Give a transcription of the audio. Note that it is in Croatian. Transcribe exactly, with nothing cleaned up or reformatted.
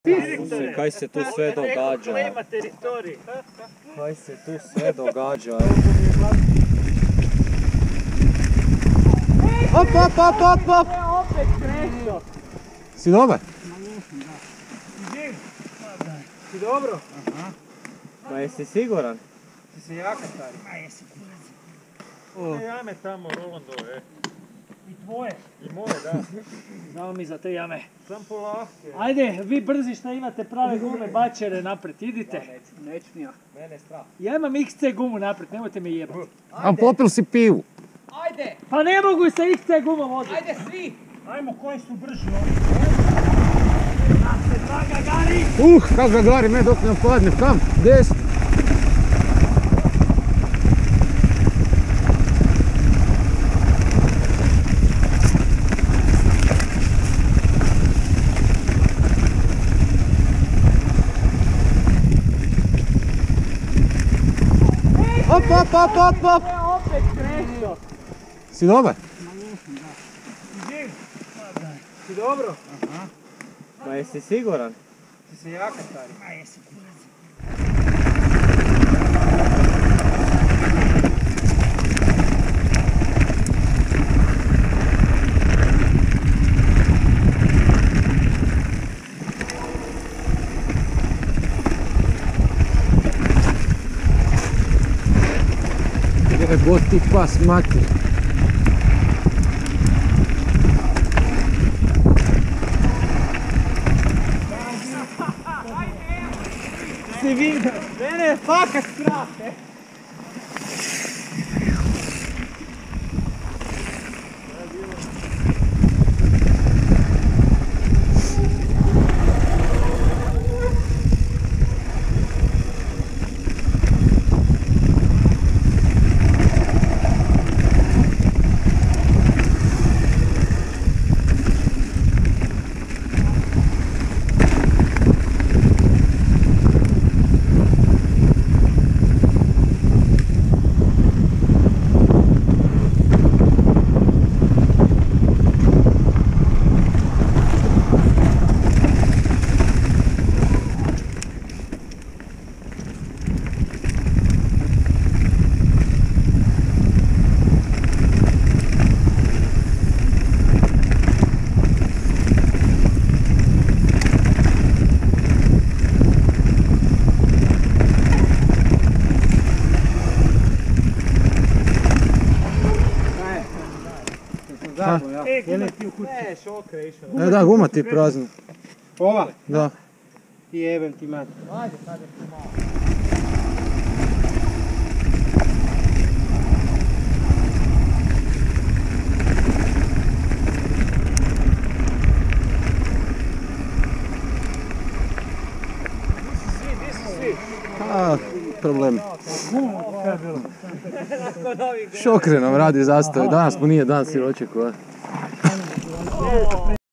Isuse, kaj se tu sve događa? Kaj se tu sve događa? Op, op, op, op, op! Opet kreso! Si dobar? Si dobro? Ma jesi siguran? Si se jaka stari? Ma jesi kurac. Te jame tamo, Rolandove. I tvoje. I moje, da. Znamo mi za te jame. Sam polahke. Ajde, vi brzi šta imate prave gume, bačere napred, idite. Neću ni ja. Mene je strah. Ja imam iks ce gumu napred, nemojte me jebati. A popil si pivu. Ajde! Pa ne mogu sa iks ce gumom voziti. Ajde svi! Ajmo, koji su brži ovdje? Da se draga gari! Uh, kak ga gari, me dok ne opadne. Kam? Desno. Op, op, op, op, op! Opet kreso! Si dobar? Si dobro? Ma jesi siguran? Si se jaka stari? Ma jesi kurac. Jebot ti pas mater. Si vidio? Mene je fakat strah, e? E, guma ti u kući. Ne, šokre išao. E da, guma ti je prazna. Ova? Da. Jebem ti mat. Ajde, sad je tu malo. A, problem. Šokre nam radi zastoj. Danas mu nije dan siroček.